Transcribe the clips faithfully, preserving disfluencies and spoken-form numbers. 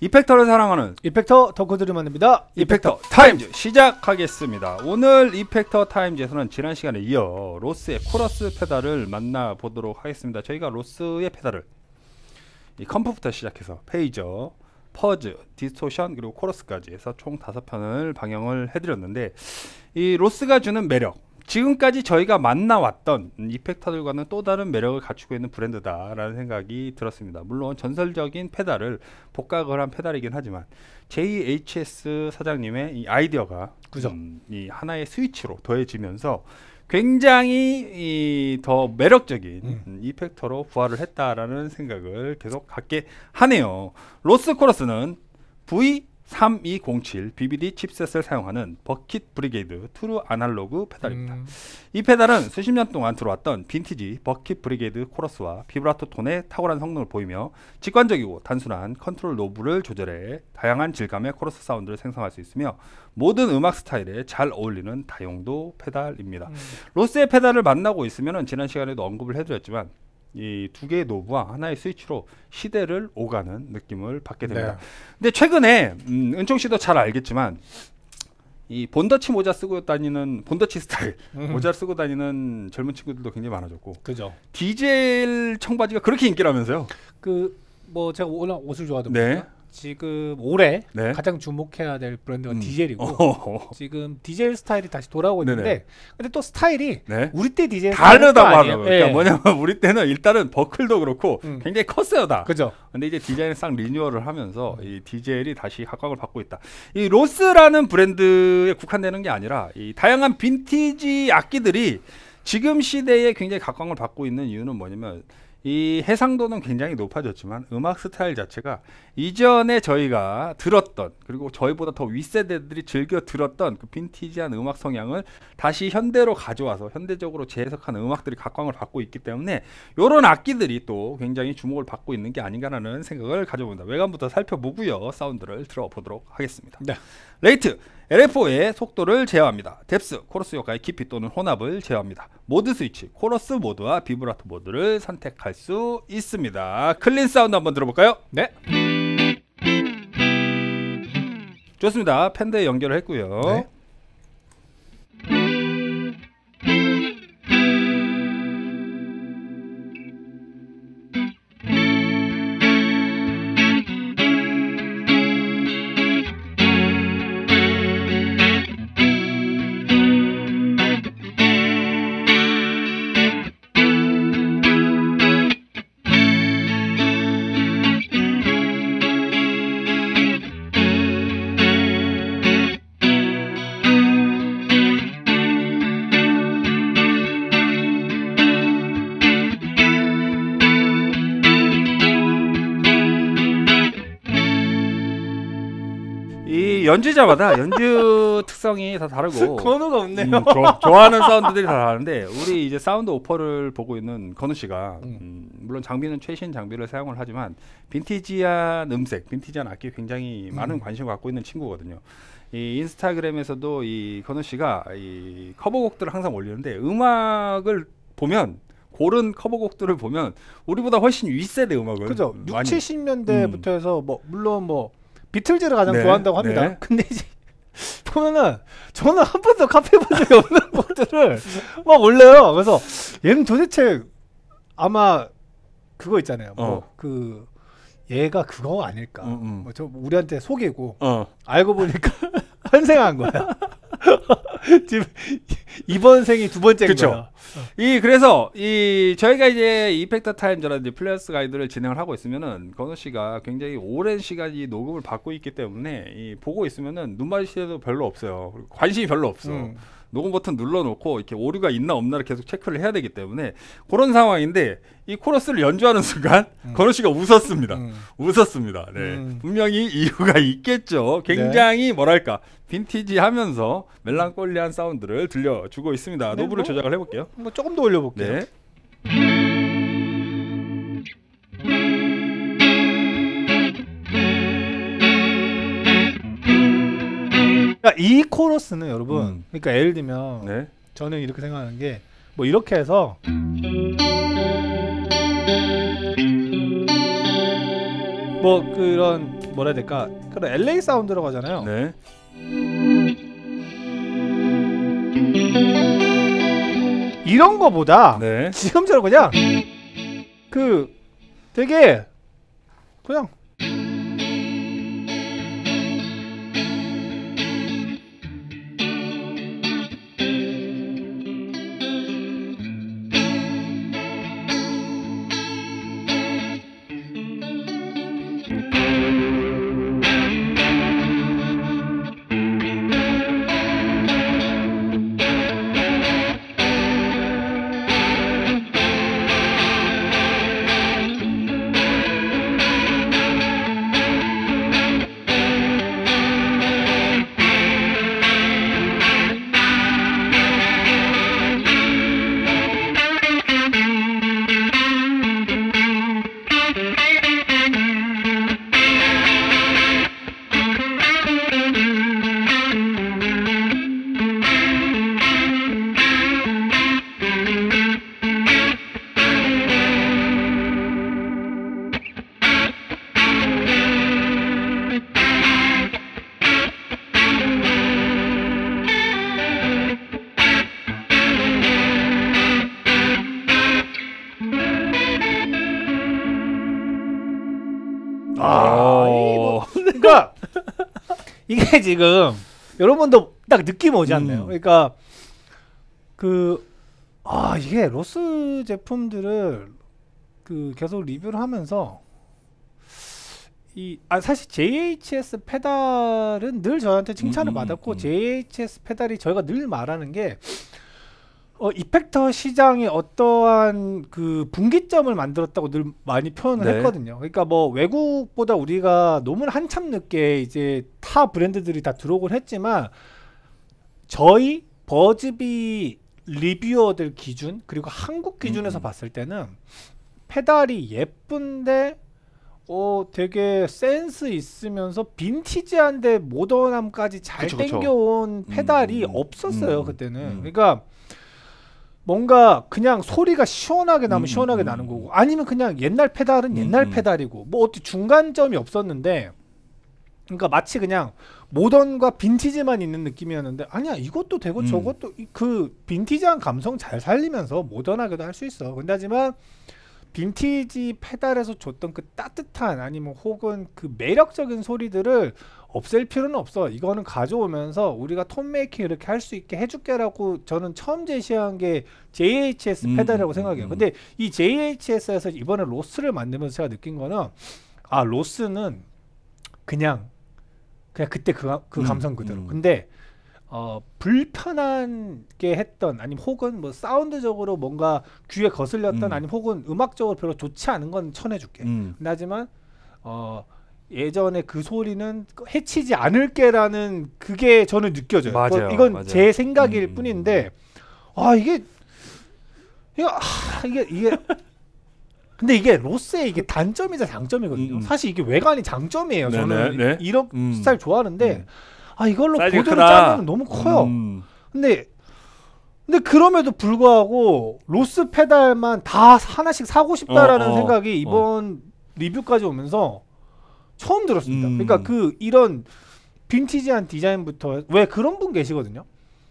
이펙터를 사랑하는 이펙터 덕후들을 만듭니다. 이펙터 타임즈 시작하겠습니다. 오늘 이펙터 타임즈에서는 지난 시간에 이어 로스의 코러스 페달을 만나보도록 하겠습니다. 저희가 로스의 페달을 이 컴프부터 시작해서 페이저, 퍼즈, 디스토션 그리고 코러스까지 해서 총 다섯 편을 방영을 해드렸는데, 이 로스가 주는 매력, 지금까지 저희가 만나왔던 이펙터들과는 또 다른 매력을 갖추고 있는 브랜드다라는 생각이 들었습니다. 물론 전설적인 페달을 복각을 한 페달이긴 하지만 제이에이치에스 사장님의 이 아이디어가 그죠. 음, 이 하나의 스위치로 더해지면서 굉장히 이 더 매력적인 음. 이펙터로 부활을 했다라는 생각을 계속 갖게 하네요. 로스 코러스는 브이 삼이공칠 비비디 칩셋을 사용하는 버킷 브리게이드 트루 아날로그 페달입니다. 음. 이 페달은 수십 년 동안 들어왔던 빈티지 버킷 브리게이드 코러스와 비브라토 톤의 탁월한 성능을 보이며 직관적이고 단순한 컨트롤 노브를 조절해 다양한 질감의 코러스 사운드를 생성할 수 있으며 모든 음악 스타일에 잘 어울리는 다용도 페달입니다. 음. 로스의 페달을 만나고 있으면 지난 시간에도 언급을 해드렸지만 이 두 개의 노브와 하나의 스위치로 시대를 오가는 느낌을 받게 됩니다. 네. 근데 최근에 음, 은총 씨도 잘 알겠지만 이 본더치 모자 쓰고 다니는 본더치 스타일 음. 모자를 쓰고 다니는 젊은 친구들도 굉장히 많아졌고, 그죠. 디젤 청바지가 그렇게 인기라면서요? 그 뭐 제가 워낙 옷을 좋아하다 네. 보니까 지금 올해 네. 가장 주목해야 될 브랜드가 음. 디젤이고 어허허. 지금 디젤 스타일이 다시 돌아오고 있는데, 네네. 근데 또 스타일이 네. 우리 때 디젤 다르다고 하더라고요. 네. 그러니까 뭐냐면 우리 때는 일단은 버클도 그렇고 음. 굉장히 컸어요 다. 그죠. 근데 이제 디자인을 싹 리뉴얼을 하면서 음. 이 디젤이 다시 각광을 받고 있다. 이 로스라는 브랜드에 국한되는 게 아니라 이 다양한 빈티지 악기들이 지금 시대에 굉장히 각광을 받고 있는 이유는 뭐냐면, 이 해상도는 굉장히 높아졌지만 음악 스타일 자체가 이전에 저희가 들었던, 그리고 저희보다 더 윗세대들이 즐겨 들었던 그 빈티지한 음악 성향을 다시 현대로 가져와서 현대적으로 재해석한 음악들이 각광을 받고 있기 때문에 이런 악기들이 또 굉장히 주목을 받고 있는 게 아닌가라는 생각을 가져봅니다. 외관부터 살펴보고요, 사운드를 들어보도록 하겠습니다. 네. 레이트 엘에프오의 속도를 제어합니다. 뎁스 코러스 효과의 깊이 또는 혼합을 제어합니다. 모드 스위치 코러스 모드와 비브라토 모드를 선택할 수 있습니다. 클린 사운드 한번 들어볼까요? 네. 좋습니다. 팬더에 연결을 했고요. 네. 연주자마다 연주 특성이 다 다르고 건우가 없네요. 음, 조, 좋아하는 사운드들이 다 다른데, 우리 이제 사운드 오퍼를 보고 있는 건우 씨가 음. 음, 물론 장비는 최신 장비를 사용을 하지만 빈티지한 음색, 빈티지한 악기에 굉장히 음. 많은 관심을 갖고 있는 친구거든요. 이 인스타그램에서도 이 건우 씨가 이 커버곡들을 항상 올리는데, 음악을 보면 고른 커버곡들을 보면 우리보다 훨씬 윗세대 음악을 그죠. 많이 육십, 칠십 년대부터 음. 해서 뭐 물론 뭐 비틀즈를 가장 네, 좋아한다고 합니다. 네. 근데 이제 보면은 저는 한 번도 카피해본 적이 없는 곡들을 막 올려요. 그래서 얘는 도대체 아마 그거 있잖아요. 뭐 어. 그 얘가 그거 아닐까. 음, 음. 뭐 저 우리한테 속이고 어. 알고 보니까 환생한 거야. 지금 이번 생이 두 번째인 거야. 어. 이 그래서 이 저희가 이제 이펙터 타임즈라든지 플레이어스 가이드를 진행을 하고 있으면은 건우 씨가 굉장히 오랜 시간이 녹음을 받고 있기 때문에 이 보고 있으면은 눈 마주칠 별로 없어요. 관심이 별로 없어. 음. 녹음 버튼 눌러놓고 이렇게 오류가 있나 없나를 계속 체크를 해야 되기 때문에 그런 상황인데, 이 코러스를 연주하는 순간 음. 건우 씨가 웃었습니다. 음. 웃었습니다. 네. 음. 분명히 이유가 있겠죠. 굉장히 네. 뭐랄까 빈티지하면서 멜랑콜리한 사운드를 들려주고 있습니다. 네, 노브를 뭐, 조작을 해볼게요. 뭐 조금 더 올려볼게요. 네. 그러니까 이 코러스는 여러분, 음. 그러니까 예를 들면 네. 저는 이렇게 생각하는 게, 뭐 이렇게 해서 뭐 그런 뭐라 해야 될까? 그런 엘에이 사운드라고 하잖아요. 네. 이런 거보다 네. 지금처럼 그냥 그 되게 그냥 아, 이 뭐, 그러니까 이게 지금 여러분도 딱 느낌 오지 않나요? 음. 그러니까 그 아 이게 로스 제품들을 그 계속 리뷰를 하면서 이 아 사실 제이에이치에스 페달은 늘 저한테 칭찬을 음, 음, 받았고 음. 제이에이치에스 페달이 저희가 늘 말하는 게 어, 이펙터 시장에 어떠한 그 분기점을 만들었다고 늘 많이 표현을 네. 했거든요. 그러니까 뭐 외국보다 우리가 너무 한참 늦게 이제 타 브랜드들이 다 들어오곤 했지만 저희 버즈비 리뷰어들 기준 그리고 한국 기준에서 음. 봤을 때는 페달이 예쁜데 어 되게 센스 있으면서 빈티지한데 모던함까지 잘 그쵸, 그쵸. 땡겨온 페달이 음, 없었어요. 음, 그때는. 음. 그러니까 뭔가 그냥 소리가 시원하게 나면 음, 시원하게 음, 나는 음. 거고 아니면 그냥 옛날 페달은 음, 옛날 음. 페달이고 뭐 어떻게 중간점이 없었는데 그러니까 마치 그냥 모던과 빈티지만 있는 느낌이었는데 아니야 이것도 되고 음. 저것도 이- 그 빈티지한 감성 잘 살리면서 모던하게도 할 수 있어. 근데 하지만 빈티지 페달에서 줬던 그 따뜻한 아니면 혹은 그 매력적인 소리들을 없앨 필요는 없어. 이거는 가져오면서 우리가 톤 메이킹 이렇게 할 수 있게 해줄게라고 저는 처음 제시한 게 제이에이치에스 음, 페달이라고 음, 생각해요. 음. 근데 이 제이에이치에스에서 이번에 로스를 만들면서 제가 느낀 거는 아 로스는 그냥 그냥 그때 그, 가- 그 음, 감성 그대로. 음. 근데 어 불편하게 했던 아니면 혹은 뭐 사운드적으로 뭔가 귀에 거슬렸던 음. 아니면 혹은 음악적으로 별로 좋지 않은 건 쳐내줄게. 음. 근데 하지만 어 예전에 그 소리는 해치지 않을게라는 그게 저는 느껴져요. 맞아요, 뭐 이건 맞아요. 제 생각일 음. 뿐인데 아 이게 이게 아, 이게 이게 근데 이게 로스의 이게 단점이자 장점이거든요. 음. 사실 이게 외관이 장점이에요. 네네, 저는 네. 이런 음. 스타일 좋아하는데 음. 아 이걸로 사이즈가 보드를 크다. 짜면 너무 커요. 음. 근데 근데 그럼에도 불구하고 로스 페달만 다 하나씩 사고 싶다라는 어, 어, 생각이 이번 리뷰까지 오면서 처음 들었습니다. 음. 그러니까 그 이런 빈티지한 디자인부터 왜 그런 분 계시거든요.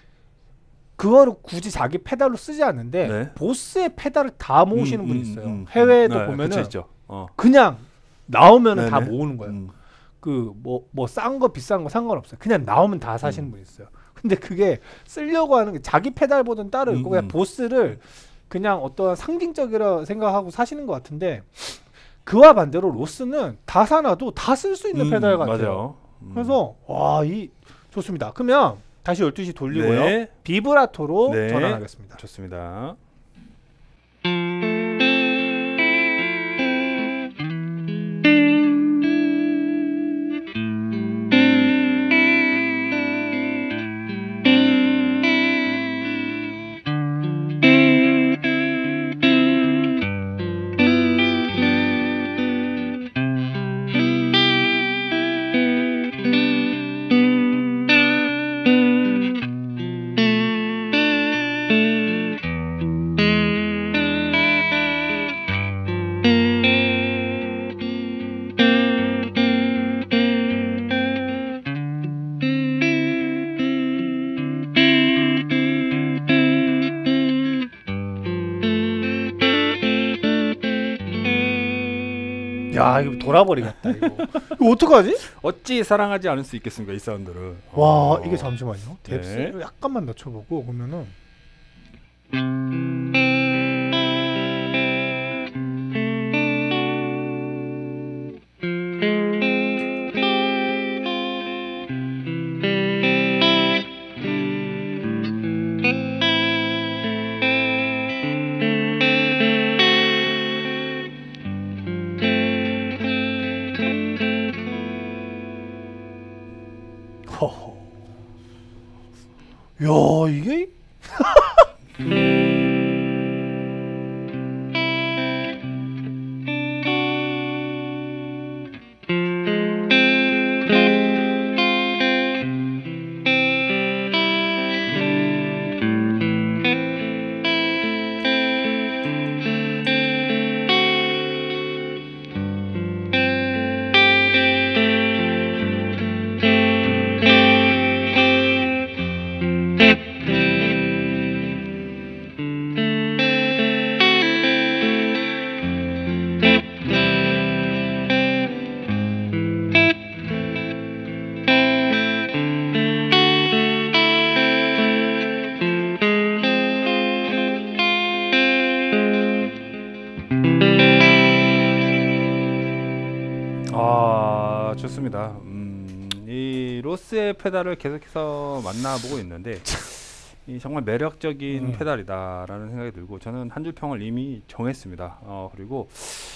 그거를 굳이 자기 페달로 쓰지 않는데 네. 보스의 페달을 다 모으시는 음, 분이 음, 있어요. 음. 해외에도 네, 보면은 그쵸, 있죠. 어. 그냥 나오면은 다 네네. 모으는 거예요. 음. 그 뭐 뭐 싼 거 비싼 거 상관없어요. 그냥 나오면 다 사시는 음. 분이 있어요. 근데 그게 쓰려고 하는 게 자기 페달보다는 따로 있고 음, 그냥 음. 보스를 그냥 어떠한 상징적이라 생각하고 사시는 것 같은데 그와 반대로 로스는 다 사놔도 다 쓸 수 있는 음, 페달 같아요. 맞아요. 음. 그래서 와 이 좋습니다. 그러면 다시 열두 시 돌리고요. 네. 비브라토로 네. 전환하겠습니다. 좋습니다. 야 이거 돌아버리겠다 이거. 이거 어떡하지? 어찌 사랑하지 않을 수 있겠습니까 이 사운드를. 와 어. 이게 잠시만요. 뎁스를 네. 약간만 낮춰보고 보면은 허허. 야 이게 아 좋습니다. 음, 이 로스의 페달을 계속해서 만나보고 있는데 이 정말 매력적인 음. 페달이다라는 생각이 들고 저는 한 줄 평을 이미 정했습니다. 어, 그리고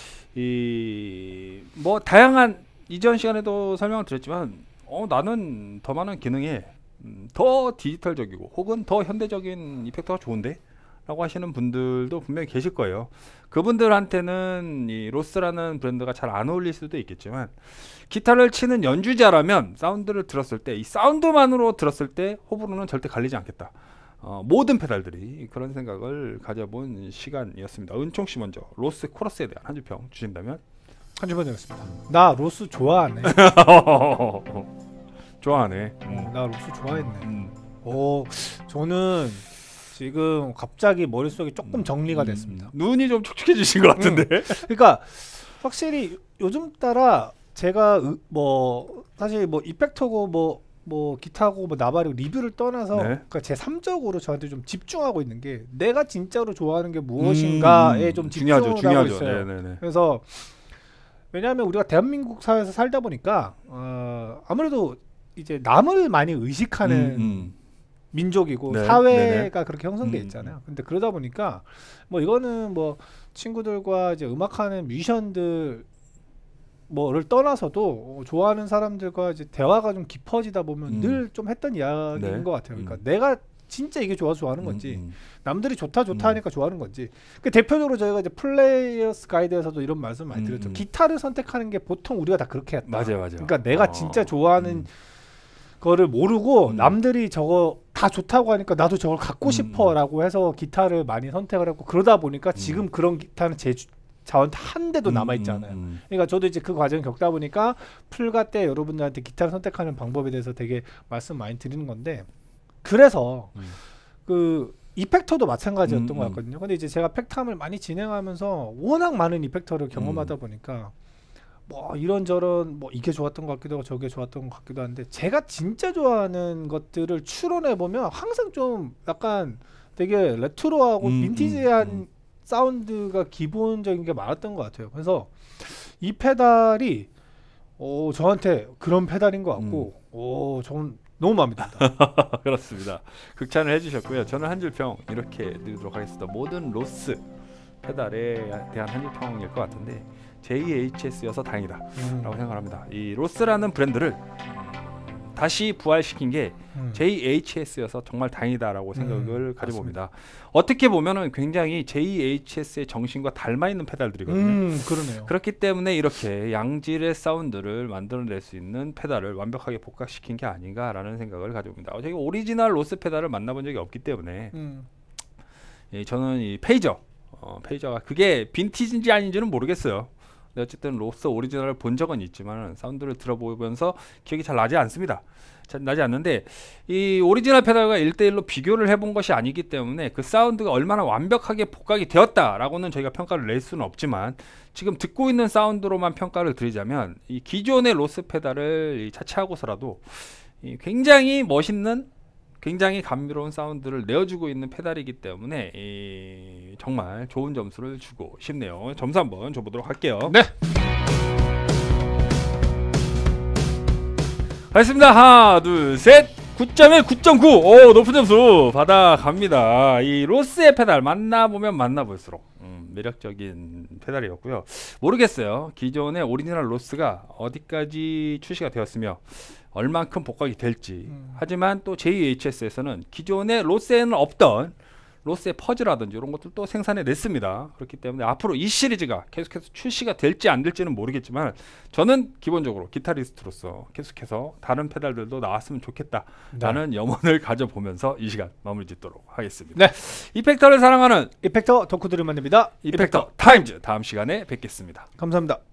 이 뭐 다양한 이전 시간에도 설명을 드렸지만 어, 나는 더 많은 기능에 음, 더 디지털적이고 혹은 더 현대적인 이펙터가 좋은데? 라고 하시는 분들도 분명히 계실 거예요. 그분들한테는 이 로스라는 브랜드가 잘 안 어울릴 수도 있겠지만 기타를 치는 연주자라면 사운드를 들었을 때 이 사운드만으로 들었을 때 호불호는 절대 갈리지 않겠다. 어, 모든 페달들이 그런 생각을 가져본 시간이었습니다. 은총씨 먼저 로스 코러스에 대한 한 줄 평 주신다면? 한 주만 되겠습니다. 나 로스 좋아하네. 좋아하네. 어, 나 로스 좋아했네. 음. 오 저는 지금 갑자기 머릿속이 조금 정리가 됐습니다. 음, 눈이 좀 촉촉해지신 것 같은데. 그러니까 확실히 요즘 따라 제가 으, 뭐 사실 뭐 이펙터고 뭐 뭐 기타고 뭐 나발이고 리뷰를 떠나서 네. 그러니까 제 삼적으로 저한테 좀 집중하고 있는 게 내가 진짜로 좋아하는 게 무엇인가에 음, 좀 중요하죠, 집중을 중요하죠. 하고 있어요. 네네네. 그래서 왜냐하면 우리가 대한민국 사회에서 살다 보니까 어, 아무래도 이제 남을 많이 의식하는 음, 음. 민족이고 네, 사회가 네네. 그렇게 형성돼 음. 있잖아요. 근데 그러다 보니까 뭐 이거는 뭐 친구들과 이제 음악하는 뮤지션들 뭐를 떠나서도 어, 좋아하는 사람들과 이제 대화가 좀 깊어지다 보면 음. 늘 좀 했던 이야기인 네. 것 같아요. 그러니까 음. 내가 진짜 이게 좋아서 좋아하는 건지 음, 음. 남들이 좋다 좋다 음. 하니까 좋아하는 건지. 그 대표적으로 저희가 이제 플레이어스 가이드에서도 이런 말씀 많이 음, 드렸죠. 음. 기타를 선택하는 게 보통 우리가 다 그렇게 했다. 맞아요, 맞아요. 그러니까 내가 어. 진짜 좋아하는 음. 거를 모르고 음. 남들이 저거 다 좋다고 하니까 나도 저걸 갖고 음. 싶어라고 해서 기타를 많이 선택을 했고 그러다 보니까 지금 그런 기타는 제 주- 자원 한 대도 음, 남아 있잖아요. 음, 음. 그러니까 저도 이제 그 과정 겪다 보니까 풀가 때 여러분들한테 기타를 선택하는 방법에 대해서 되게 말씀 많이 드리는 건데 그래서 음. 그 이펙터도 마찬가지였던 음, 것 음. 같거든요. 근데 이제 제가 팩탐을 많이 진행하면서 워낙 많은 이펙터를 경험하다 음. 보니까 뭐 이런저런 뭐 이게 좋았던 것 같기도 하고 저게 좋았던 것 같기도 한데 제가 진짜 좋아하는 것들을 추론해 보면 항상 좀 약간 되게 레트로하고 음, 빈티지한 음, 음. 사운드가 기본적인 게 많았던 것 같아요. 그래서 이 페달이 어, 저한테 그런 페달인 것 같고 음. 오, 저는 너무 마음에 듭니다. 그렇습니다. 극찬을 해주셨고요. 저는 한 줄 평 이렇게 드리도록 하겠습니다. 모든 로스 페달에 대한 한 줄 평일 것 같은데 제이에이치에스여서 다행이다 음, 라고 생각합니다. 이 로스라는 브랜드를 다시 부활시킨 게 음. 제이에이치에스여서 정말 다행이다라고 생각을 음, 가져봅니다. 어떻게 보면은 굉장히 제이에이치에스의 정신과 닮아 있는 페달들이거든요. 음, 그러네요. 그렇기 때문에 이렇게 양질의 사운드를 만들어낼 수 있는 페달을 완벽하게 복각시킨 게 아닌가라는 생각을 가져봅니다. 저희가 오리지널 로스 페달을 만나본 적이 없기 때문에 음, 예, 저는 이 페이저, 어, 페이저가 그게 빈티지인지 아닌지는 모르겠어요. 근데 어쨌든 로스 오리지널을 본 적은 있지만 사운드를 들어보면서 기억이 잘 나지 않습니다. 잘 나지 않는데 이 오리지널 페달과 일 대 일로 비교를 해본 것이 아니기 때문에 그 사운드가 얼마나 완벽하게 복각이 되었다라고는 저희가 평가를 낼 수는 없지만 지금 듣고 있는 사운드로만 평가를 드리자면 이 기존의 로스 페달을 차치하고서라도 이 굉장히 멋있는 굉장히 감미로운 사운드를 내어주고 있는 페달이기 때문에 이 정말 좋은 점수를 주고 싶네요. 점수 한번 줘보도록 할게요. 네. 알겠습니다. 하나 둘 셋 구 점 일, 구 점 구. 오, 높은 점수 받아갑니다. 이 로스의 페달 만나보면 만나볼수록 음, 매력적인 페달이었고요. 모르겠어요. 기존의 오리지널 로스가 어디까지 출시가 되었으며 얼만큼 복각이 될지. 음. 하지만 또 제이에이치에스에서는 기존의 로스에는 없던 로스의 퍼즈라든지 이런 것들도 생산해 냈습니다. 그렇기 때문에 앞으로 이 시리즈가 계속해서 출시가 될지 안 될지는 모르겠지만 저는 기본적으로 기타리스트로서 계속해서 다른 페달들도 나왔으면 좋겠다라는 네. 염원을 가져보면서 이 시간 마무리 짓도록 하겠습니다. 네. 이펙터를 사랑하는 이펙터 덕후들을 만듭니다. 이펙터 타임즈 다음 시간에 뵙겠습니다. 감사합니다.